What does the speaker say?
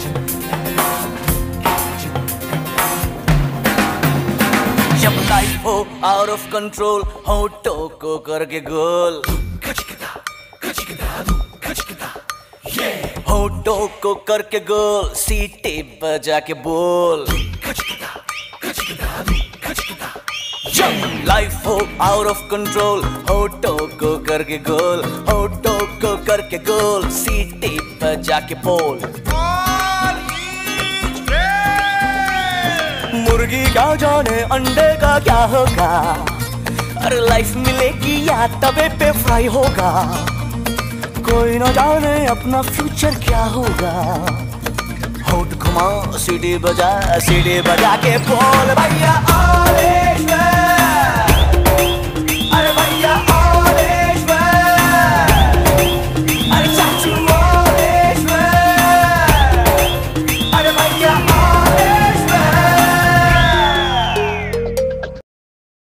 जब लाइफ हो out of control, होठों को करके गोल, होठों को करके गोल, सीटी बजा के बोल। लाइफ हो आउट ऑफ कंट्रोल, होठों को करके गोल, होठों को करके गोल, सीटी बजा के बोल। मुर्गी क्या जाने अंडे का क्या होगा, अरे लाइफ मिलेगी या तवे पे फ्राई होगा। कोई न जाने अपना फ्यूचर क्या होगा। होठ घुमा सीढ़ी बजा के बोल भैया।